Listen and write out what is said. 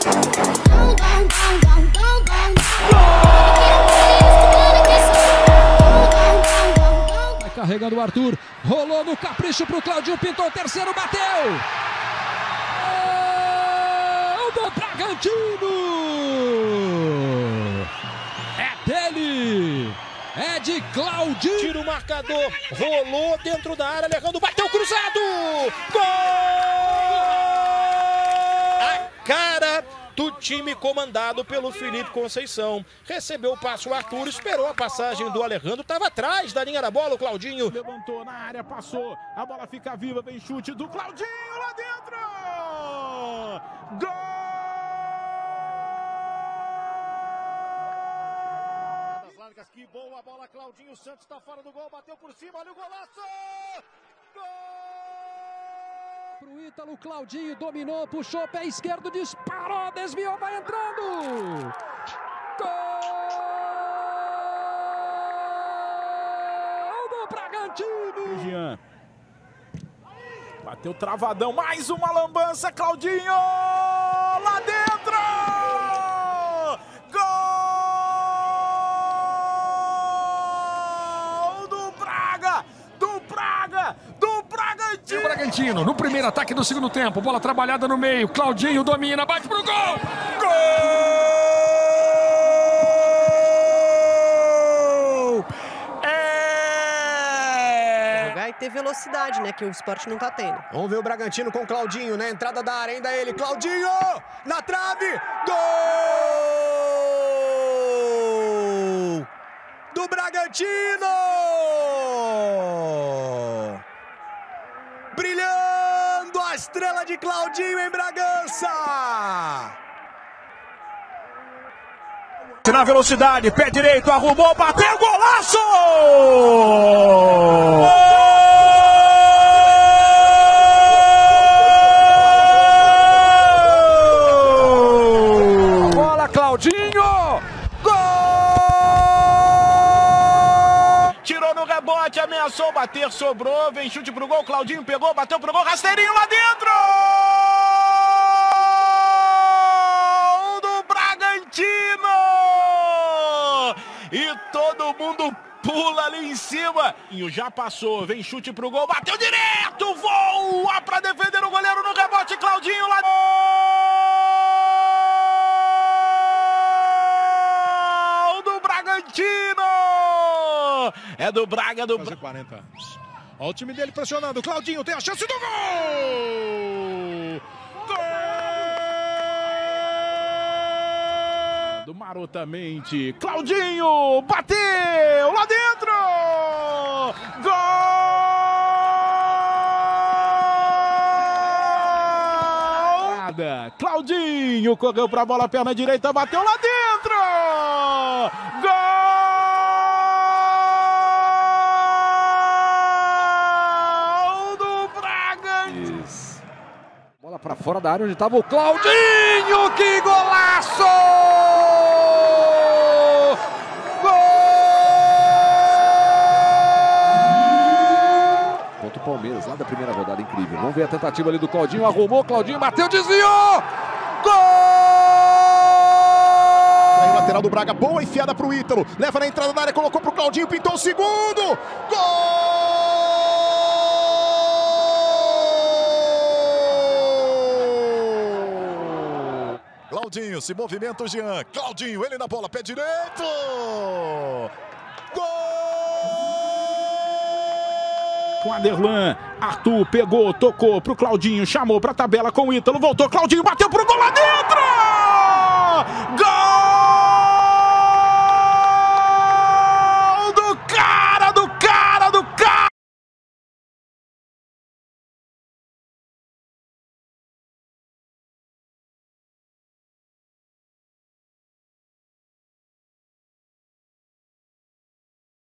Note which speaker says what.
Speaker 1: Vai carregando o Arthur, rolou no capricho pro Claudinho, pintou o terceiro, bateu! O do Bragantino! É dele! É de Claudinho!
Speaker 2: Tira o marcador, rolou dentro da área, Alejandro bateu cruzado! Gol! A cara do time comandado pelo Felipe Conceição. Recebeu o passe o Arthur, esperou a passagem do Alejandro, estava atrás da linha da bola, o Claudinho.
Speaker 3: Levantou na área, passou, a bola fica viva, vem chute do Claudinho lá dentro! Gol!
Speaker 2: Que boa bola, Claudinho Santos está fora do gol, bateu por cima, olha o golaço! Gol!
Speaker 1: Pro Ítalo, Claudinho dominou, puxou, pé esquerdo, disparou, desviou, vai entrando! Gol do Bragantino!
Speaker 3: Jean. Bateu travadão, mais uma lambança, Claudinho! Lá dentro!
Speaker 1: O Bragantino, no primeiro ataque do segundo tempo, bola trabalhada no meio, Claudinho domina, bate pro gol! Gol!
Speaker 4: Jogar e ter velocidade, né, que o Sport não tá tendo.
Speaker 5: Vamos ver o Bragantino com o Claudinho, né, entrada da área, ainda ele, Claudinho! Na trave! Gol! Do Bragantino! Brilhando a estrela de Claudinho em Bragança!
Speaker 3: Na velocidade, pé direito, arrumou, bateu, golaço!
Speaker 1: Bola, Claudinho!
Speaker 3: Tirou no rebote, ameaçou bater, sobrou, vem chute pro gol, Claudinho pegou, bateu pro gol, rasteirinho lá dentro! Do Bragantino! E todo mundo pula ali em cima. E já passou, vem chute pro gol, bateu direto, voa pra defender o goleiro no rebote, Claudinho lá do Bragantino! É do Braga, do
Speaker 2: Fazer 40 anos. Olha o time dele pressionando. Claudinho tem a chance do gol!
Speaker 3: Gol! Do marotamente. Claudinho bateu lá dentro! Gol! Claudinho correu pra bola, perna direita, bateu lá dentro! Gol!
Speaker 1: Bola pra fora da área onde estava o Claudinho, que golaço! Gol! Contra o Palmeiras, lá da primeira rodada, incrível. Vamos ver a tentativa ali do Claudinho, arrumou, Claudinho bateu, desviou! Gol!
Speaker 5: Aí o lateral do Braga, boa enfiada pro Ítalo, leva na entrada da área, colocou pro Claudinho, pintou o segundo! Gol! Claudinho, se movimenta o Jean. Claudinho, ele na bola, pé direito! Gol!
Speaker 3: Com Aderlan, Arthur pegou, tocou pro Claudinho, chamou pra tabela com o Ítalo, voltou, Claudinho bateu pro gol lá dentro! Gol!